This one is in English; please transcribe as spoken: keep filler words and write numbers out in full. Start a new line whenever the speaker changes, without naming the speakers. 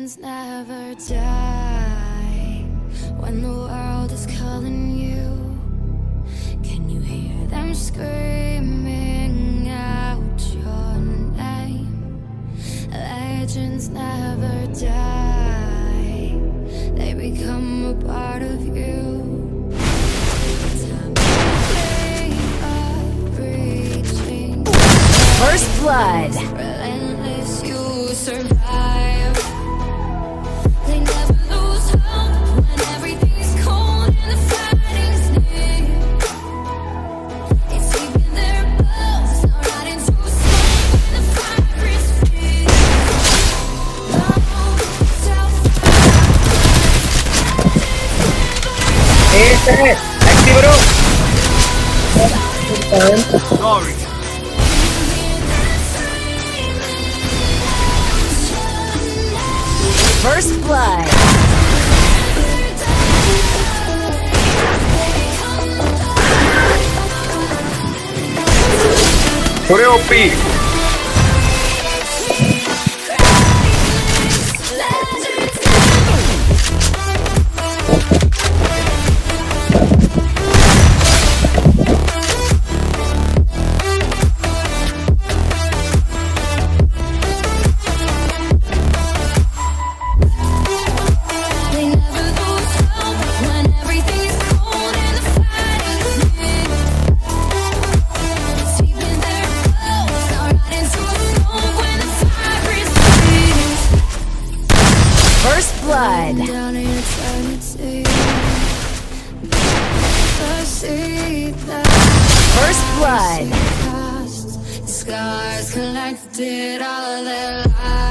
Legends never die. When the world is calling you, can you hear them screaming out your name? Legends never die. They become a part of you.
First blood.
Relentless, you survive. They never lose hope when everything's cold and the fighting's near. It's deep in their bones, not right into a smoke when the fire is fierce.
Hey, sir. Hexxi, bro.
Sorry.
First blood.
Pure O P.
Blood.
Down in eternity,
First blood.
scars collected all their lives.